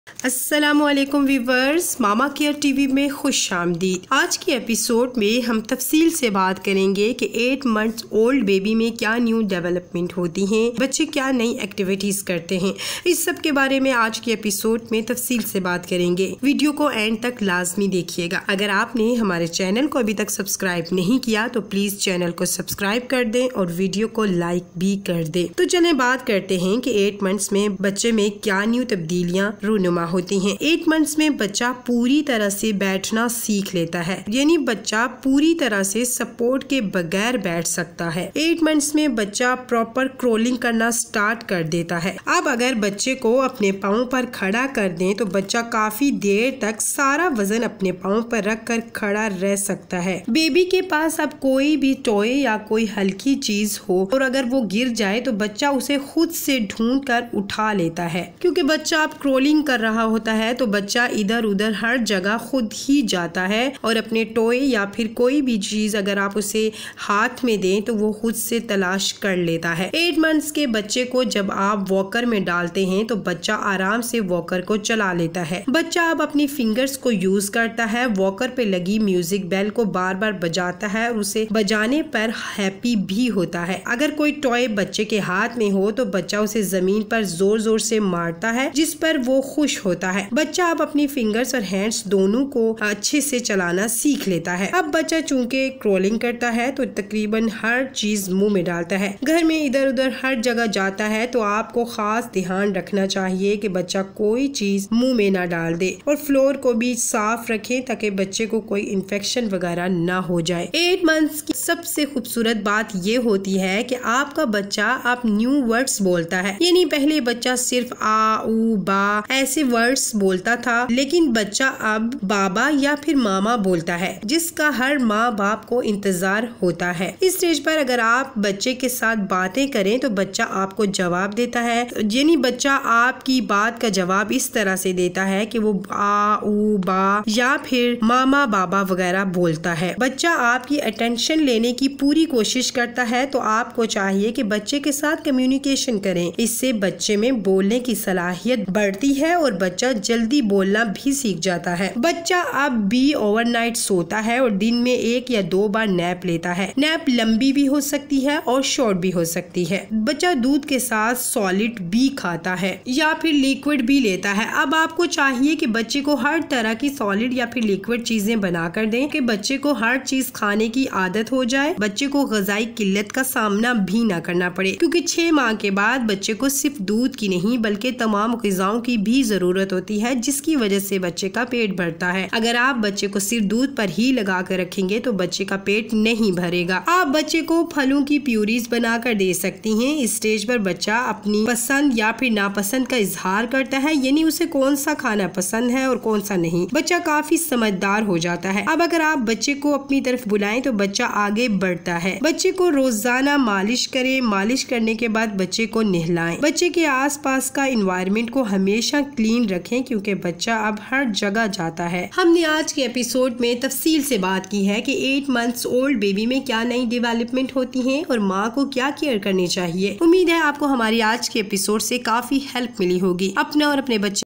अस्सलामुअलैकुम व्यूवर्स, मामा care TV में खुश आमदीद। आज की एपिसोड में हम तफसील से बात करेंगे कि 8 मंथ्स ओल्ड बेबी में क्या न्यू डेवलपमेंट होती हैं, बच्चे क्या नई एक्टिविटीज़ करते हैं। इस सब के बारे में आज की एपिसोड में तफसील से बात करेंगे। वीडियो को एंड तक लाजमी देखिएगा। अगर आपने हमारे चैनल को अभी तक सब्सक्राइब नहीं किया तो प्लीज़ चैनल को सब्सक्राइब कर दें और वीडियो को लाइक भी कर दें। तो चलें बात करते हैं कि 8 मंथ्स में बच्चे में क्या न्यू तब्दीलियाँ रूनुमा होती हैं। 8 मंथ्स में बच्चा पूरी तरह से बैठना सीख लेता है, यानी बच्चा पूरी तरह से सपोर्ट के बगैर बैठ सकता है। 8 मंथ्स में बच्चा प्रॉपर क्रोलिंग करना स्टार्ट कर देता है। अब अगर बच्चे को अपने पाँव पर खड़ा कर दें तो बच्चा काफी देर तक सारा वजन अपने पाँव पर रख कर खड़ा रह सकता है। बेबी के पास अब कोई भी टॉय या कोई हल्की चीज हो और अगर वो गिर जाए तो बच्चा उसे खुद से ढूंढ कर उठा लेता है। क्योंकि बच्चा अब क्रोलिंग कर रहा होता है तो बच्चा इधर उधर हर जगह खुद ही जाता है और अपने टॉय या फिर कोई भी चीज अगर आप उसे हाथ में दें तो वो खुद से तलाश कर लेता है। 8 मंथ्स के बच्चे को जब आप वॉकर में डालते हैं तो बच्चा आराम से वॉकर को चला लेता है। बच्चा अब अपनी फिंगर्स को यूज करता है, वॉकर पे लगी म्यूजिक बेल को बार बार बजाता है और उसे बजाने पर हैप्पी भी होता है। अगर कोई टॉय बच्चे के हाथ में हो तो बच्चा उसे जमीन पर जोर जोर से मारता है जिस पर वो खुश होता है। बच्चा अब अपनी फिंगर्स और हैंड्स दोनों को अच्छे से चलाना सीख लेता है। अब बच्चा चूंकि क्रोलिंग करता है तो तकरीबन हर चीज मुंह में डालता है। घर में इधर उधर हर जगह जाता है तो आपको खास ध्यान रखना चाहिए कि बच्चा कोई चीज मुंह में ना डाल दे और फ्लोर को भी साफ रखें ताकि बच्चे को कोई इन्फेक्शन वगैरह ना हो जाए। 8 मंथ्स की सबसे खूबसूरत बात ये होती है कि आपका बच्चा अब न्यू वर्ड्स बोलता है, यानी पहले बच्चा सिर्फ आ ऊ बा ऐसे वर्ड्स बोलता था, लेकिन बच्चा अब बाबा या फिर मामा बोलता है जिसका हर माँ बाप को इंतजार होता है। इस स्टेज पर अगर आप बच्चे के साथ बातें करें तो बच्चा आपको जवाब देता है, यानी बच्चा आपकी बात का जवाब इस तरह से देता है कि वो आ ऊ बा या फिर मामा बाबा वगैरह बोलता है। बच्चा आपकी अटेंशन लेने की पूरी कोशिश करता है तो आपको चाहिए कि बच्चे के साथ कम्युनिकेशन करें। इससे बच्चे में बोलने की सलाहियत बढ़ती है और बच्चा जल्दी बोलना भी सीख जाता है। बच्चा अब भी ओवरनाइट सोता है और दिन में 1 या 2 बार नैप लेता है। नैप लंबी भी हो सकती है और शॉर्ट भी हो सकती है। बच्चा दूध के साथ सॉलिड भी खाता है या फिर लिक्विड भी लेता है। अब आपको चाहिए कि बच्चे को हर तरह की सॉलिड या फिर लिक्विड चीजें बना कर दें कि बच्चे को हर चीज खाने की आदत हो जाए, बच्चे को ग़िज़ाई किल्लत का सामना भी ना करना पड़े। क्योंकि 6 माह के बाद बच्चे को सिर्फ दूध की नहीं बल्कि तमाम ग़िज़ाओं की भी जरूरत होती है जिसकी वजह से बच्चे का पेट भरता है। अगर आप बच्चे को सिर्फ दूध पर ही लगा कर रखेंगे तो बच्चे का पेट नहीं भरेगा। आप बच्चे को फलों की प्यूरीज बनाकर दे सकती हैं। इस स्टेज पर बच्चा अपनी पसंद या फिर नापसंद का इजहार करता है, यानी उसे कौन सा खाना पसंद है और कौन सा नहीं। बच्चा काफी समझदार हो जाता है। अब अगर आप बच्चे को अपनी तरफ बुलाएं तो बच्चा आगे बढ़ता है। बच्चे को रोजाना मालिश करें, मालिश करने के बाद बच्चे को नहलाएं। बच्चे के आसपास का एनवायरनमेंट को हमेशा क्लीन रखें क्योंकि बच्चा अब हर जगह जाता है। हमने आज के एपिसोड में तफसील से बात की है कि 8 मंथ्स ओल्ड बेबी में क्या नई डेवलपमेंट होती है और माँ को क्या केयर करनी चाहिए। उम्मीद है आपको हमारी आज के एपिसोड से काफी हेल्प मिली होगी। अपना और अपने बच्चे